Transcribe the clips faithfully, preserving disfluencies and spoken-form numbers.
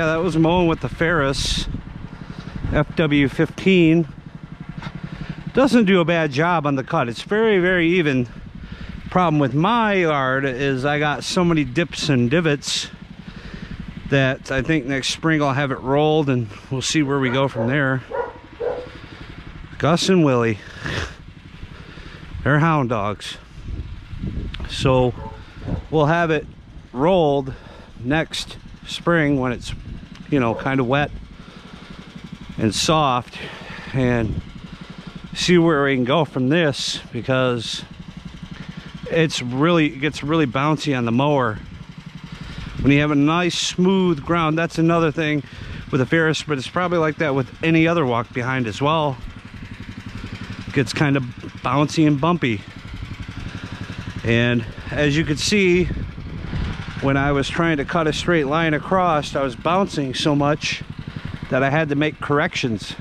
Yeah, that was mowing with the Ferris F W fifteen. Doesn't do a bad job on the cut. It's very, very even. Problem with my yard is I got so many dips and divots that I think next spring I'll have it rolled and we'll see where we go from there. Gus and Willie, they're hound dogs. So we'll have it rolled next spring when it's, you know, kind of wet and soft, and see where we can go from this, because it's really, it gets really bouncy on the mower when you have a nice smooth ground. That's another thing with a Ferris, but it's probably like that with any other walk behind as well. It gets kind of bouncy and bumpy, and as you can see, when I was trying to cut a straight line across, I was bouncing so much that I had to make corrections.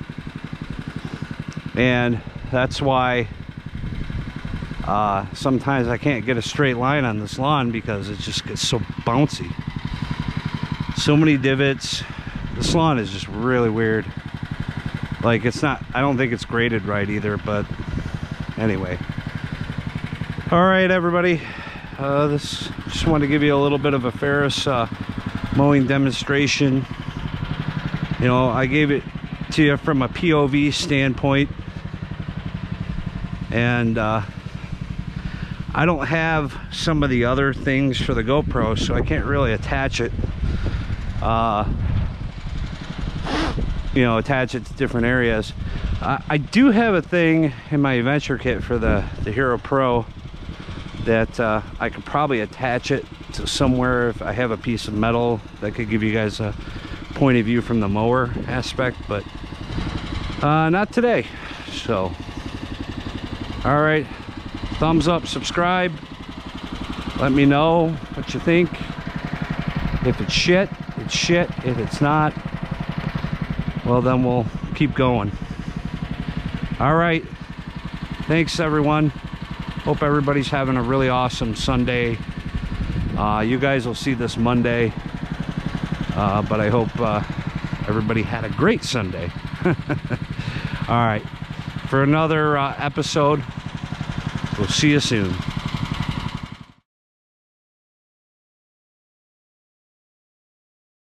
And that's why uh, sometimes I can't get a straight line on this lawn, because it just gets so bouncy. So many divots. This lawn is just really weird. Like, it's not, I don't think it's graded right either, but anyway. All right, everybody. Uh, this, just want to give you a little bit of a Ferris uh, mowing demonstration. You know, I gave it to you from a P O V standpoint, and uh, I don't have some of the other things for the GoPro, so I can't really attach it. Uh, you know, attach it to different areas. Uh, I do have a thing in my adventure kit for the the Hero Pro that uh, I could probably attach it to somewhere if I have a piece of metal that could give you guys a point of view from the mower aspect, but uh, not today. So, all right, thumbs up, subscribe, let me know what you think. If it's shit, it's shit. If it's not, well, then we'll keep going. All right, thanks everyone. Hope everybody's having a really awesome Sunday. Uh, you guys will see this Monday, uh, but I hope uh, everybody had a great Sunday. All right, for another uh, episode, we'll see you soon.